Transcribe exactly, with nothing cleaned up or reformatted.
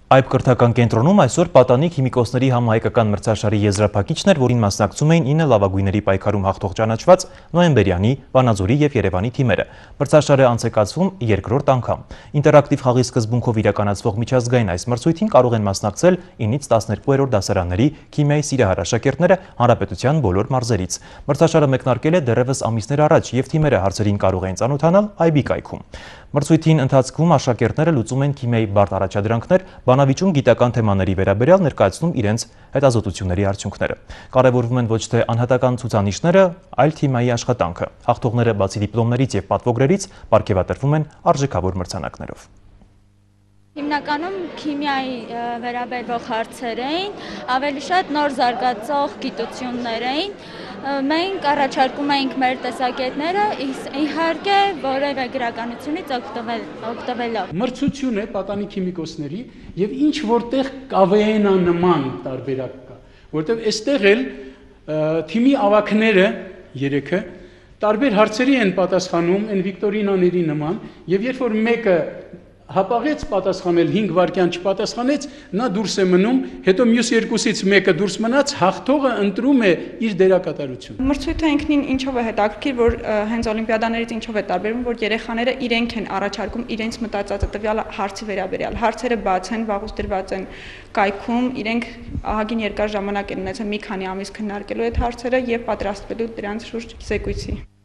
Այբ կրթական կենտրոնում այսօր պատանի քիմիկոսների համահայկական մրցաշարի եզրափակիչն էր, որին մասնակցում էին ինը լավագույնների պայքարում հաղթող ճանաչված նոյեմբերյանի, Վանաձորի և Երևանի թիմերը։ Մրցաշարը անցեկացվում երկրորդ անգամ։ Ինտերակտիվ խաղի սկզբունքով իրականացվող միջազգային այս մրցույթին կարող են մասնակցել ինից տասներկուերորդ դասարանների քիմիայի սիրահար աշակերտները հանրապետության բոլոր մարզերից։ Մրցաշարը մեկնարկել է դեռևս ամիսներ առաջ և թիմերը հարցերին կարող էին ծանոթանալ այբի կայքում։ Մրցույթին ընթացքում աշակերտները լուծում են քիմիայի բարդ առաջադրանքներ, բանավիճում գիտական թեմաների վերաբերյալ, ներկայացնում իրենց հետազոտությունների արդյունքները։ Կարևորվում են ոչ թե անհատական ցուցանիշները, այլ թիմայի աշխատանքը։ Հաղթողները բացի դիպլոմներից և պատվոգրերից պարգևատրվում են արժեքավոր մրցանակներով։ Հիմնականում քիմիայի վերաբերող հարցեր էին, ավելի շատ նոր զարգացող գիտություններ էին։ Մենք առաջարկում էինք մեր տեսակետները, իհարկե որևէ գրականությունից օգտվելով։ Մրցություն է պատանի քիմիկոսների և ինչ որտեղ կավեենանման տարբերակ կա, որտեղ այստեղ էլ թիմի ավագները երեքը տարբեր հարցերի են պատասխանում են վիկտորինաների նման, և երբ որ մեկը հապաղեց պատասխանել, հինգ վայրկյան չպատասխանեց, նա դուրս է մնում, հետո մյուս երկուսից մեկը դուրս մնաց, հաղթողը ընտրում է իր դերակատարությունը։ Մրցույթը ինքնին ինչով է հետաքրքիր, որ հենց օլիմպիադաներից ինչով է տարբերվում, որ երեխաները իրենք են առաջարկում իրենց մտածածը տվյալ հարցի վերաբերյալ։ Հարցերը բաց են, վաղուց դրված են կայքում, իրենք ահագին երկար ժամանակ են ունեցել մի քանի ամիս քննարկելու այդ հարցերը և պատրաստվելու դրանց շուրջ զեկույցի։